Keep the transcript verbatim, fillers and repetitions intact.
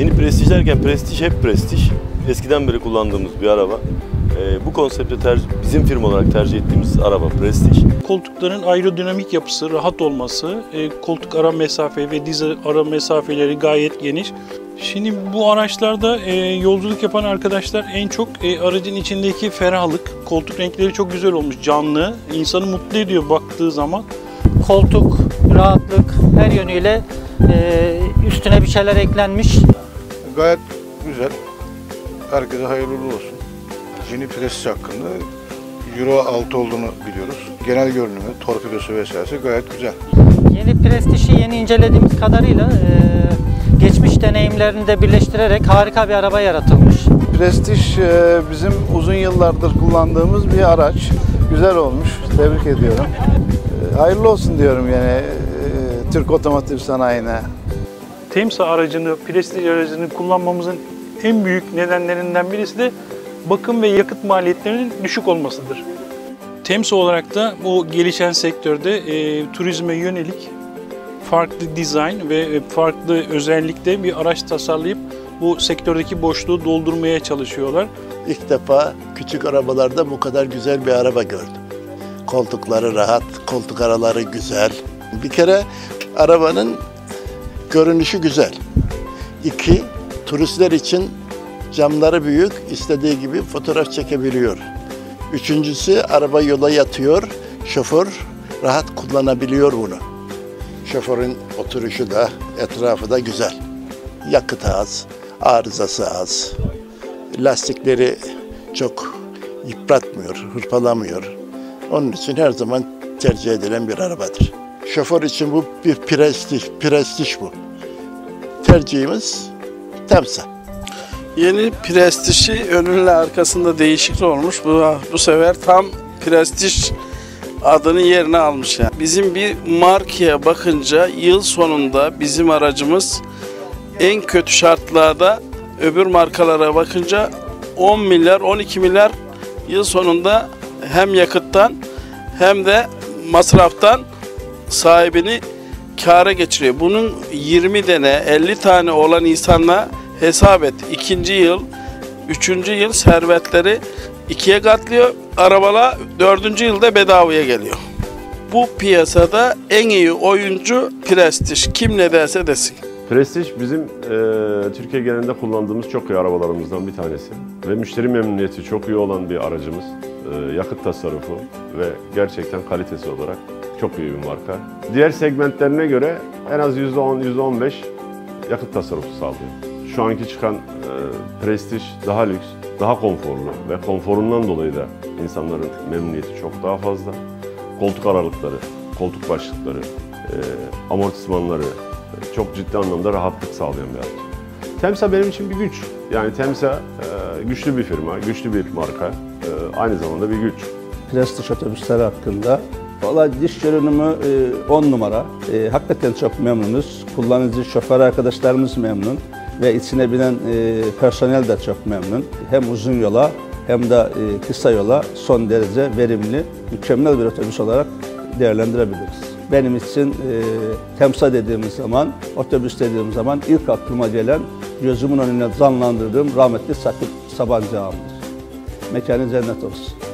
Yeni Prestige derken Prestige hep Prestige. Eskiden beri kullandığımız bir araba. Ee, bu konsepte tercih, bizim firma olarak tercih ettiğimiz araba Prestige. Koltukların aerodinamik yapısı, rahat olması, e, koltuk ara mesafe ve diz ara mesafeleri gayet geniş. Şimdi bu araçlarda e, yolculuk yapan arkadaşlar en çok e, aracın içindeki ferahlık, koltuk renkleri çok güzel olmuş, canlı, insanı mutlu ediyor baktığı zaman. Koltuk, rahatlık her yönüyle e, üstüne bir şeyler eklenmiş. Gayet güzel. Herkese hayırlı olsun. Yeni Prestige hakkında Euro altı olduğunu biliyoruz. Genel görünümü, torpidosu vesairesi gayet güzel. Yeni Prestige'i yeni incelediğimiz kadarıyla e, geçmiş deneyimlerini de birleştirerek harika bir araba yaratılmış. Prestige e, bizim uzun yıllardır kullandığımız bir araç. Güzel olmuş. Tebrik ediyorum. E, hayırlı olsun diyorum yani e, Türk otomotiv sanayine. Temsa aracını, Prestige aracını kullanmamızın en büyük nedenlerinden birisi de bakım ve yakıt maliyetlerinin düşük olmasıdır. Temsa olarak da bu gelişen sektörde e, turizme yönelik farklı dizayn ve farklı özellikte bir araç tasarlayıp bu sektördeki boşluğu doldurmaya çalışıyorlar. İlk defa küçük arabalarda bu kadar güzel bir araba gördüm. Koltukları rahat, koltuk araları güzel. Bir kere arabanın görünüşü güzel. İki, turistler için camları büyük, istediği gibi fotoğraf çekebiliyor. Üçüncüsü, araba yola yatıyor, şoför rahat kullanabiliyor bunu. Şoförün oturuşu da, etrafı da güzel. Yakıt az, arızası az. Lastikleri çok yıpratmıyor, hırpalamıyor. Onun için her zaman tercih edilen bir arabadır. Şoför için bu bir prestij, prestij bu. Tercihimiz Temsa. Yeni Prestige'i önünle arkasında değişiklik olmuş. Bu, bu sefer tam Prestige adını yerine almış yani. Bizim bir markaya bakınca yıl sonunda bizim aracımız en kötü şartlarda öbür markalara bakınca on milyar, on iki milyar yıl sonunda hem yakıttan hem de masraftan sahibini kâra geçiriyor. Bunun yirmi tane, elli tane olan insanla hesap et. İkinci yıl, üçüncü yıl servetleri ikiye katlıyor. Arabalar dördüncü yılda bedavaya geliyor. Bu piyasada en iyi oyuncu Prestige. Kim ne derse desin. Prestige bizim e, Türkiye genelinde kullandığımız çok iyi arabalarımızdan bir tanesi. Ve müşteri memnuniyeti çok iyi olan bir aracımız. E, yakıt tasarrufu ve gerçekten kalitesi olarak çok iyi bir marka. Diğer segmentlerine göre en az yüzde on yüzde on beş yakıt tasarrufu sağlıyor. Şu anki çıkan e, Prestige daha lüks, daha konforlu ve konforundan dolayı da insanların memnuniyeti çok daha fazla. Koltuk aralıkları, koltuk başlıkları, e, amortismanları e, çok ciddi anlamda rahatlık sağlayan bir araç. Temsa benim için bir güç. Yani Temsa e, güçlü bir firma, güçlü bir marka, e, aynı zamanda bir güç. Prestige otobüsleri hakkında valla dış görünümü on numara. E, hakikaten çok memnunuz. Kullanıcı şoför arkadaşlarımız memnun ve içine binen e, personel de çok memnun. Hem uzun yola hem de e, kısa yola son derece verimli, mükemmel bir otobüs olarak değerlendirebiliriz. Benim için e, Temsa dediğimiz zaman, otobüs dediğim zaman ilk aklıma gelen, gözümün önüne canlandırdığım rahmetli Sakıp Sabancı ağamdır. Mekanı cennet olsun.